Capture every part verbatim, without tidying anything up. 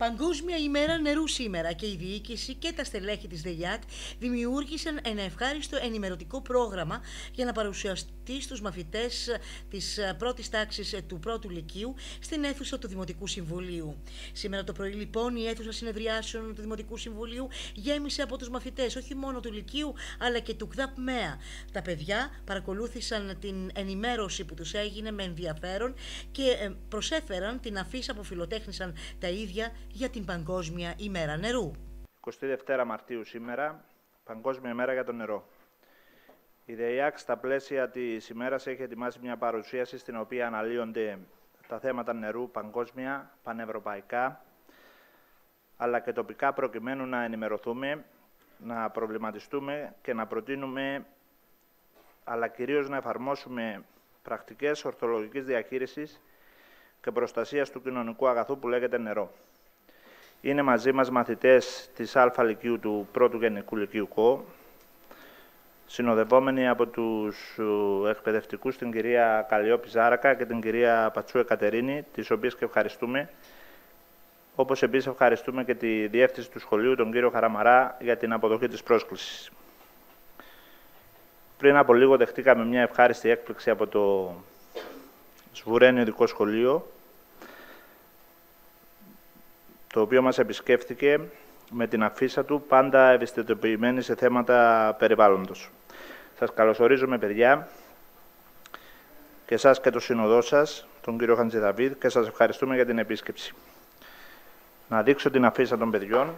Παγκόσμια ημέρα νερού σήμερα και η διοίκηση και τα στελέχη της ΔΕΙΑΚ δημιούργησαν ένα ευχάριστο ενημερωτικό πρόγραμμα για να παρουσιαστεί στους μαθητές της πρώτης τάξης του πρώτου λυκείου στην αίθουσα του Δημοτικού Συμβουλίου. Σήμερα το πρωί λοιπόν η αίθουσα συνεδριάσεων του Δημοτικού Συμβουλίου γέμισε από τους μαθητές όχι μόνο του λυκείου αλλά και του ΚΔΑΠ-ΜΕΑ. Τα παιδιά παρακολούθησαν την ενημέρωση που τους έγινε με ενδιαφέρον και προσέφεραν την αφίσα που φιλοτέχνησαν τα ίδια για την Παγκόσμια ημέρα νερού. εικοστή δεύτερη Μαρτίου σήμερα, Παγκόσμια ημέρα για το νερό. Η ΔΕΙΑΚ στα πλαίσια της ημέρας έχει ετοιμάσει μια παρουσίαση στην οποία αναλύονται τα θέματα νερού παγκόσμια, πανευρωπαϊκά, αλλά και τοπικά προκειμένου να ενημερωθούμε, να προβληματιστούμε και να προτείνουμε, αλλά κυρίως να εφαρμόσουμε πρακτικές ορθολογικής διαχείρισης και προστασίας του κοινωνικού αγαθού που λέγεται νερό. Είναι μαζί μας μαθητές της Α Λυκείου του πρώτου Γενικού Λυκείου ΚΟ, συνοδευόμενοι από τους εκπαιδευτικούς την κυρία Καλλιόπη Ζάρακα και την κυρία Πατσού Εκατερίνη, τις οποίες και ευχαριστούμε, όπως επίσης ευχαριστούμε και τη διεύθυνση του σχολείου, τον κύριο Χαραμαρά, για την αποδοχή της πρόσκλησης. Πριν από λίγο δεχτήκαμε μια ευχάριστη έκπληξη από το Σβουρένιο Ειδικό Σχολείο, το οποίο μας επισκέφθηκε με την αφίσα του, πάντα ευαισθητοποιημένη σε θέματα περιβάλλοντος. Σας καλωσορίζουμε, παιδιά, και εσάς και το σύνοδό σας, τον κύριο Χαντζηδαβίδ, και σας ευχαριστούμε για την επίσκεψη. Να δείξω την αφίσα των παιδιών.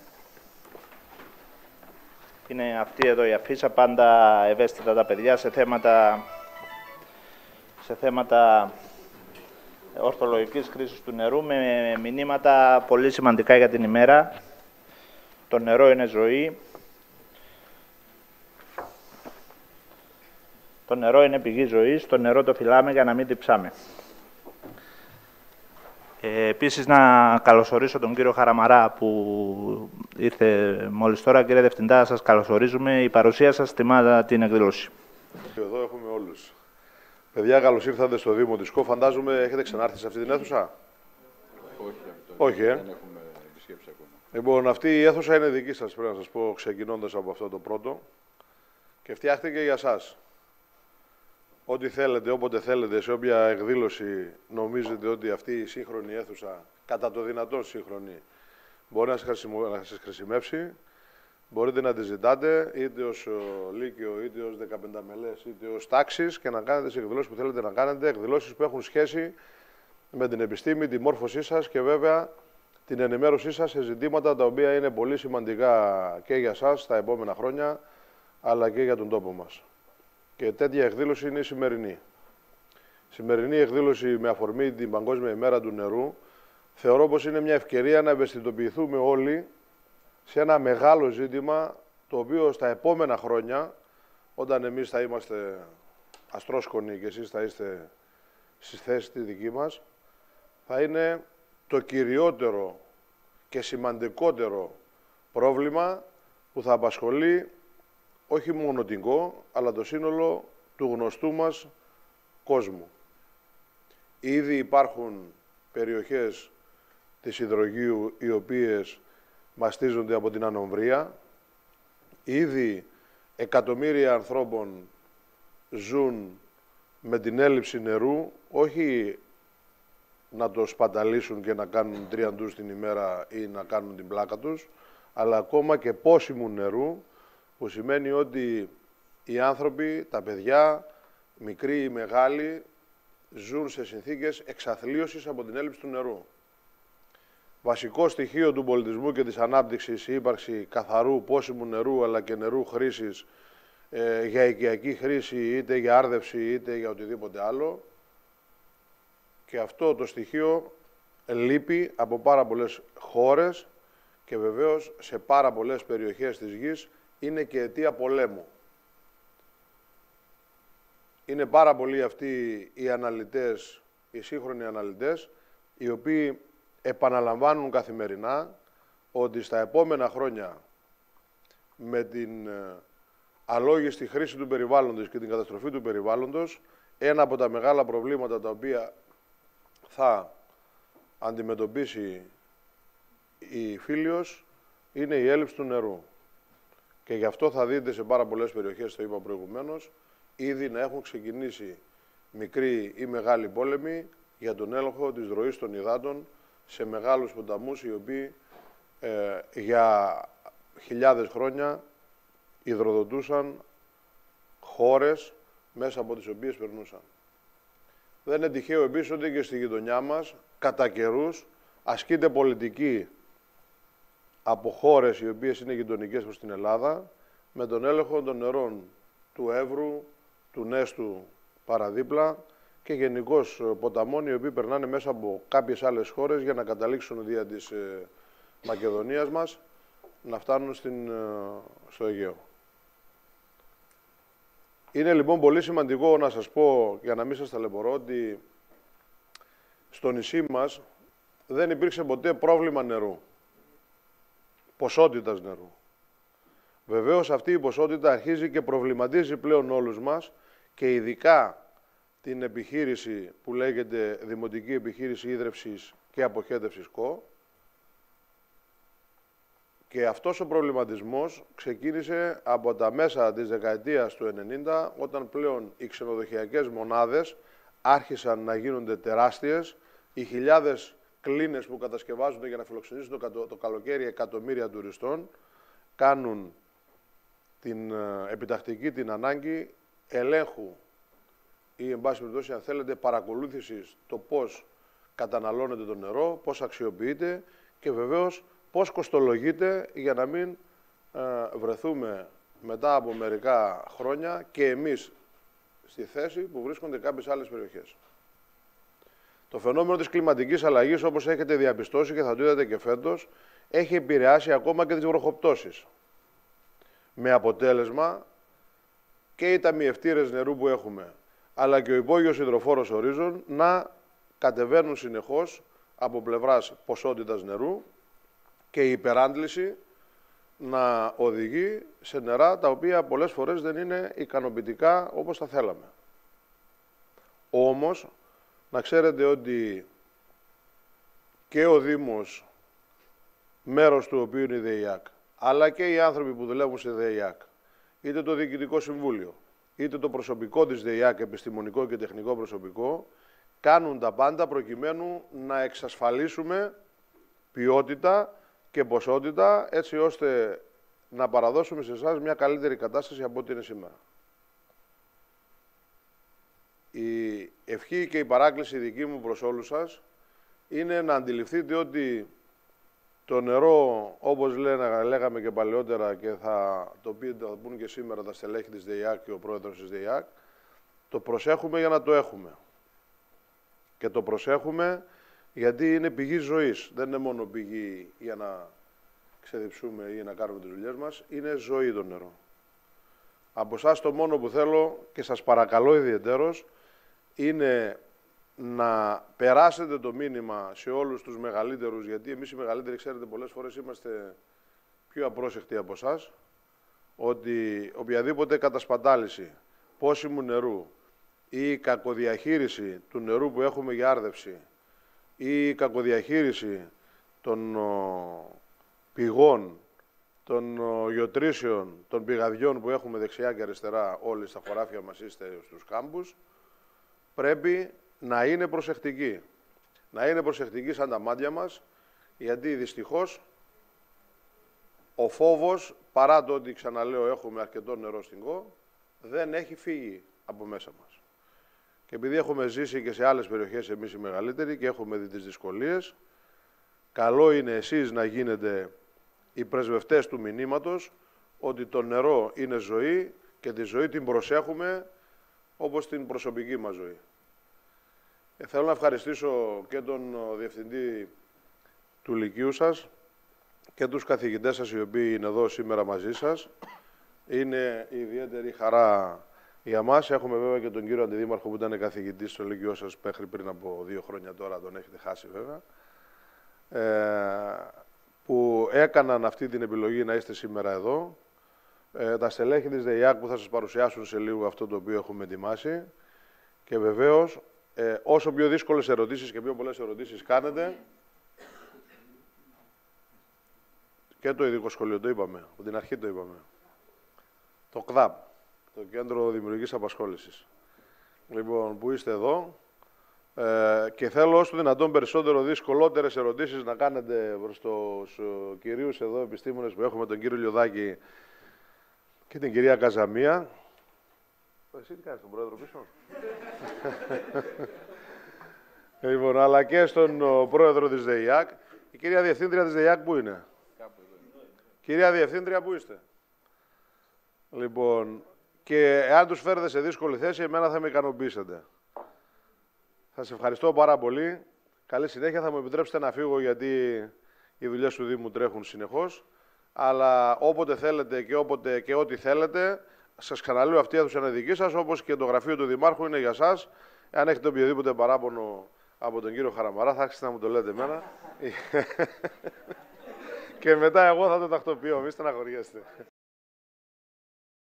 Είναι αυτή εδώ η αφίσα, πάντα ευαίσθητα τα παιδιά σε θέματα, σε θέματα ορθολογικής χρήσης του νερού, με μηνύματα πολύ σημαντικά για την ημέρα. Το νερό είναι ζωή. Το νερό είναι πηγή ζωής. Το νερό το φυλάμε για να μην διψάμε. Ε, επίσης, να καλωσορίσω τον κύριο Χαραμαρά που ήρθε μόλις τώρα. Κύριε Διευθυντά, σας καλωσορίζουμε. Η παρουσία σας τιμά την εκδήλωση. Εδώ έχουμε όλους. Παιδιά, καλώς ήρθατε στο Δήμο της ΚΟ. Φαντάζομαι έχετε ξανάρθει σε αυτή την αίθουσα. Όχι, Όχι, ε. δεν έχουμε επισκέψει ακόμα. Λοιπόν, αυτή η αίθουσα είναι δική σας, πρέπει να σας πω, ξεκινώντας από αυτό το πρώτο. Και φτιάχτηκε για σας. Ό,τι θέλετε, όποτε θέλετε, σε όποια εκδήλωση νομίζετε ότι αυτή η σύγχρονη αίθουσα, κατά το δυνατόν σύγχρονη, μπορεί να σας χρησιμεύσει, μπορείτε να τη ζητάτε είτε ως Λύκειο, είτε ως δεκαπενταμελές, είτε ως τάξεις και να κάνετε τις εκδηλώσεις που θέλετε να κάνετε, εκδηλώσεις που έχουν σχέση με την επιστήμη, τη μόρφωσή σας και βέβαια την ενημέρωσή σας σε ζητήματα τα οποία είναι πολύ σημαντικά και για σας τα επόμενα χρόνια, αλλά και για τον τόπο μας. Και τέτοια εκδήλωση είναι η σημερινή. Σημερινή εκδήλωση με αφορμή την Παγκόσμια ημέρα του νερού, θεωρώ πως είναι μια ευκαιρία να ευαισθητοποιηθούμε όλοι σε ένα μεγάλο ζήτημα, το οποίο στα επόμενα χρόνια, όταν εμείς θα είμαστε αστρόσκονοι και εσείς θα είστε στις θέσεις τη δική μας, θα είναι το κυριότερο και σημαντικότερο πρόβλημα που θα απασχολεί όχι μόνο την ΚΟ, αλλά το σύνολο του γνωστού μας κόσμου. Ήδη υπάρχουν περιοχές της υδρογείου οι οποίες μαστίζονται από την ανομβρία. Ήδη εκατομμύρια ανθρώπων ζουν με την έλλειψη νερού, όχι να το σπαταλήσουν και να κάνουν τρία ντους την ημέρα ή να κάνουν την πλάκα τους, αλλά ακόμα και πόσιμου νερού, που σημαίνει ότι οι άνθρωποι, τα παιδιά, μικροί ή μεγάλοι, ζουν σε συνθήκες εξαθλίωσης από την έλλειψη του νερού. Βασικό στοιχείο του πολιτισμού και της ανάπτυξης η ύπαρξη καθαρού πόσιμου νερού, αλλά και νερού χρήσης ε, για οικιακή χρήση, είτε για άρδευση, είτε για οτιδήποτε άλλο. Και αυτό το στοιχείο λείπει από πάρα πολλές χώρες και βεβαίως σε πάρα πολλές περιοχές της γης είναι και αιτία πολέμου. Είναι πάρα πολλοί αυτοί οι αναλυτές, οι σύγχρονοι αναλυτές, οι οποίοι επαναλαμβάνουν καθημερινά ότι στα επόμενα χρόνια με την αλόγιστη χρήση του περιβάλλοντος και την καταστροφή του περιβάλλοντος, ένα από τα μεγάλα προβλήματα τα οποία θα αντιμετωπίσει η Φίλιος είναι η έλλειψη του νερού. Και γι' αυτό θα δείτε σε πάρα πολλές περιοχές, το είπα προηγουμένως, ήδη να έχουν ξεκινήσει μικροί ή μεγάλοι πόλεμοι για τον έλεγχο της ροής των υδάτων σε μεγάλους ποταμούς, οι οποίοι ε, για χιλιάδες χρόνια υδροδοτούσαν χώρες μέσα από τις οποίες περνούσαν. Δεν είναι τυχαίο επίσης ότι και στη γειτονιά μας, κατά καιρούς, ασκείται πολιτική από χώρες οι οποίες είναι γειτονικές προς την Ελλάδα, με τον έλεγχο των νερών του Εύρου, του Νέστου παραδίπλα και γενικώς ποταμών οι οποίοι περνάνε μέσα από κάποιες άλλες χώρες για να καταλήξουν δια της ε, Μακεδονίας μας να φτάνουν στην, ε, στο Αιγαίο. Είναι λοιπόν πολύ σημαντικό να σας πω, για να μην σας ταλαιπωρώ, ότι στο νησί μας δεν υπήρξε ποτέ πρόβλημα νερού, ποσότητας νερού. Βεβαίως αυτή η ποσότητα αρχίζει και προβληματίζει πλέον όλους μας και ειδικά την επιχείρηση που λέγεται Δημοτική Επιχείρηση Ίδρευσης και Αποχέτευσης ΚΟ. Και αυτός ο προβληματισμός ξεκίνησε από τα μέσα της δεκαετίας του ενενήντα, όταν πλέον οι ξενοδοχειακές μονάδες άρχισαν να γίνονται τεράστιες, οι χιλιάδες κλίνες που κατασκευάζονται για να φιλοξενήσουν το, το καλοκαίρι εκατομμύρια τουριστών, κάνουν την ε, επιτακτική την ανάγκη ελέγχου ή, εν πάση περιπτώσει, αν θέλετε, παρακολούθησης το πώς καταναλώνεται το νερό, πώς αξιοποιείται και βεβαίως πώς κοστολογείται για να μην ε, βρεθούμε μετά από μερικά χρόνια και εμείς στη θέση που βρίσκονται κάποιες άλλες περιοχές. Το φαινόμενο της κλιματικής αλλαγής, όπως έχετε διαπιστώσει και θα το είδατε και φέτος, έχει επηρεάσει ακόμα και τις βροχοπτώσεις. Με αποτέλεσμα και οι ταμιευτήρες νερού που έχουμε, αλλά και ο υπόγειος υδροφόρος ορίζων να κατεβαίνουν συνεχώς από πλευράς ποσότητας νερού και η υπεράντληση να οδηγεί σε νερά τα οποία πολλές φορές δεν είναι ικανοποιητικά όπως τα θέλαμε. Όμως, να ξέρετε ότι και ο Δήμος, μέρος του οποίου είναι η ΔΕΙΑΚ, αλλά και οι άνθρωποι που δουλεύουν σε ΔΕΙΑΚ, είτε το Διοικητικό Συμβούλιο, είτε το προσωπικό της ΔΕΙΑΚ, επιστημονικό και τεχνικό προσωπικό, κάνουν τα πάντα προκειμένου να εξασφαλίσουμε ποιότητα και ποσότητα, έτσι ώστε να παραδώσουμε σε εσάς μια καλύτερη κατάσταση από ό,τι είναι σήμερα. Η ευχή και η παράκληση δική μου προς όλους σας είναι να αντιληφθείτε ότι το νερό, όπως λένε, λέγαμε και παλαιότερα και θα το, πει, θα πούν και σήμερα τα στελέχη της ΔΕΙΑΚ και ο πρόεδρος της ΔΕΙΑΚ, το προσέχουμε για να το έχουμε. Και το προσέχουμε γιατί είναι πηγή ζωής. Δεν είναι μόνο πηγή για να ξεδιψούμε ή να κάνουμε τις δουλειές μας, είναι ζωή το νερό. Από εσάς το μόνο που θέλω και σας παρακαλώ ιδιαιτέρως είναι να περάσετε το μήνυμα σε όλους τους μεγαλύτερους, γιατί εμείς οι μεγαλύτεροι, ξέρετε, πολλές φορές είμαστε πιο απρόσεκτοι από εσάς, ότι οποιαδήποτε κατασπατάληση πόσιμου νερού ή η κακοδιαχείριση του νερού που έχουμε για άρδευση ή η κακοδιαχείριση των ο, πηγών, των ο, γεωτρήσεων, των πηγαδιών που έχουμε δεξιά και αριστερά όλοι στα χωράφια μας ή στους κάμπους, πρέπει να είναι προσεκτική. Να είναι προσεκτική σαν τα μάτια μας, γιατί δυστυχώς ο φόβος, παρά το ότι, ξαναλέω, έχουμε αρκετό νερό στην ΚΟ, δεν έχει φύγει από μέσα μας. Και επειδή έχουμε ζήσει και σε άλλες περιοχές εμείς οι μεγαλύτεροι και έχουμε δει τις δυσκολίες, καλό είναι εσείς να γίνετε οι πρεσβευτές του μηνύματος ότι το νερό είναι ζωή και τη ζωή την προσέχουμε όπως την προσωπική μας ζωή. Ε, θέλω να ευχαριστήσω και τον Διευθυντή του Λυκείου σας και τους καθηγητές σας οι οποίοι είναι εδώ σήμερα μαζί σας. Είναι ιδιαίτερη χαρά για μας. Έχουμε βέβαια και τον κύριο Αντιδήμαρχο που ήταν καθηγητής στο Λυκειό σας μέχρι πριν από δύο χρόνια, τώρα τον έχετε χάσει βέβαια, ε, που έκαναν αυτή την επιλογή να είστε σήμερα εδώ. Ε, τα στελέχη της ΔΕΙΑΚ που θα σας παρουσιάσουν σε λίγο αυτό το οποίο έχουμε ετοιμάσει και βεβαίως ε, όσο πιο δύσκολες ερωτήσεις και πιο πολλές ερωτήσεις κάνετε, και το ειδικό σχολείο, το είπαμε, από την αρχή το είπαμε. Το ΚΔΑΠ, το Κέντρο Δημιουργικής Απασχόλησης. Λοιπόν, που είστε εδώ ε, και θέλω όσο δυνατόν περισσότερο δυσκολότερες ερωτήσεις να κάνετε προς τους κυρίους εδώ επιστήμονες που έχουμε, τον κύριο Λιωδάκη και την κυρία Καζαμία. Εσύ τι κάνεις, τον πρόεδρο πίσω? Λοιπόν, αλλά και στον ο, πρόεδρο της ΔΕΙΑΚ. Η κυρία Διευθύντρια της ΔΕΙΑΚ πού είναι? Κάπου εδώ. Κυρία Διευθύντρια, πού είστε? Λοιπόν, και εάν τους φέρετε σε δύσκολη θέση, εμένα θα με ικανοποιήσετε. Θα σας ευχαριστώ πάρα πολύ. Καλή συνέχεια. Θα μου επιτρέψετε να φύγω γιατί οι δουλειές του Δήμου τρέχουν συνεχώς. Αλλά όποτε θέλετε και όποτε και ό,τι θέλετε, σας ξαναλέω, αυτή η αίθουσα είναι δική σας, όπως και το γραφείο του Δημάρχου είναι για σας. Αν έχετε οποιοδήποτε παράπονο από τον κύριο Χαραμαρά, θα άρχισετε να μου το λέτε εμένα. Και μετά εγώ θα το τακτοποιώ, μη στεναχωριέστε.